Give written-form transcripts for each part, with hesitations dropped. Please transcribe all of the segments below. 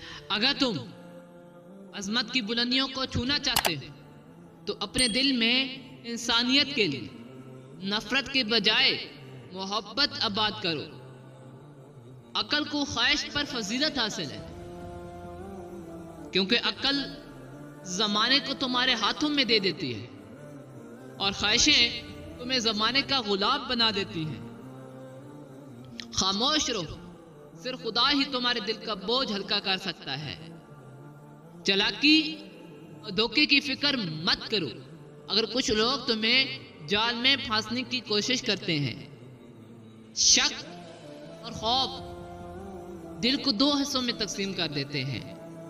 اگر تم عظمت کی بلندیوں کو چھونا چاہتے ہو تو اپنے دل میں انسانیت کے لیے نفرت کے بجائے محبت آباد کرو۔ عقل کو خواہش پر فضیلت حاصل ہے، کیونکہ عقل زمانے کو تمہارے ہاتھوں میں دے دیتی ہے اور خواہشیں تمہیں زمانے کا غلام بنا دیتی ہیں۔ خاموش رہو، صرف خدا ہی تمہارے دل کا بوجھ ہلکا کر سکتا ہے۔ چالاکی اور دھوکے کی فکر مت کرو۔ اگر کچھ لوگ تمہیں جال میں پھانسنے کی کوشش کرتے ہیں، شک اور خوف دل کو دو حصوں میں تقسیم کر دیتے ہیں۔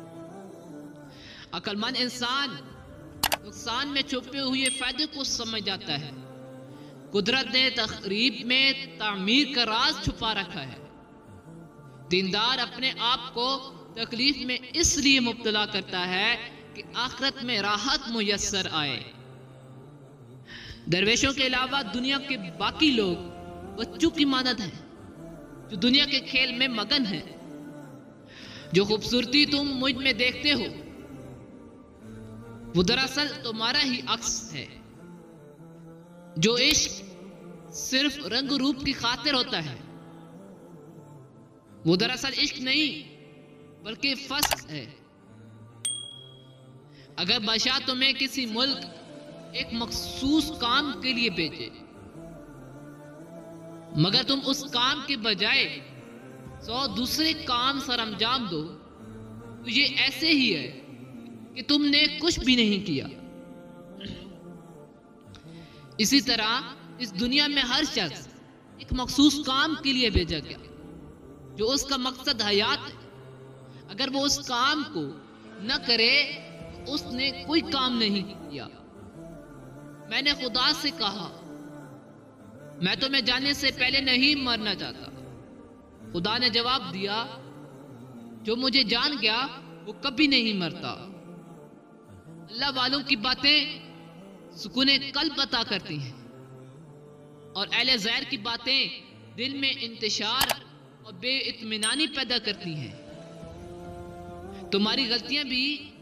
عقل مند انسان نقصان میں چھپے ہوئے فائدے کو سمجھ جاتا ہے۔ قدرت نے تخریب میں تعمیر کا راز چھپا رکھا ہے۔ دیندار اپنے آپ کو تکلیف میں اس لیے مبتلا کرتا ہے کہ آخرت میں راحت میسر آئے۔ درویشوں کے علاوہ دنیا کے باقی لوگ بچوں کی مانند ہیں جو دنیا کے کھیل میں مگن ہیں۔ جو خوبصورتی تم مجھ میں دیکھتے ہو وہ دراصل تمہارا ہی عکس ہے۔ جو عشق صرف رنگ روپ کی خاطر ہوتا ہے وہ دراصل عشق نہیں بلکہ فسق ہے۔ اگر بادشاہ تمہیں کسی ملک ایک مخصوص کام کے لیے بھیجے مگر تم اس کام کے بجائے 100 دوسرے کام سر انجام دو تو یہ ایسے ہی ہے کہ تم نے کچھ بھی نہیں کیا۔ اسی طرح اس دنیا میں ہر شخص ایک مخصوص کام کے لیے بھیجا گیا جو اس کا مقصد حیات ہے۔ اگر وہ اس کام کو نہ کرے تو اس نے کوئی کام نہیں کیا۔ میں نے خدا سے کہا میں تمہیں جانے سے پہلے نہیں مرنا چاہتا۔ خدا نے جواب دیا جو مجھے جان گیا وہ کبھی نہیں مرتا۔ اللہ والوں کی باتیں سکون قلب عطا کرتی ہیں اور اہل زہر کی باتیں دل میں انتشار اور بے اطمینانی پیدا کرتی ہیں۔ تمہاری غلطیاں بھی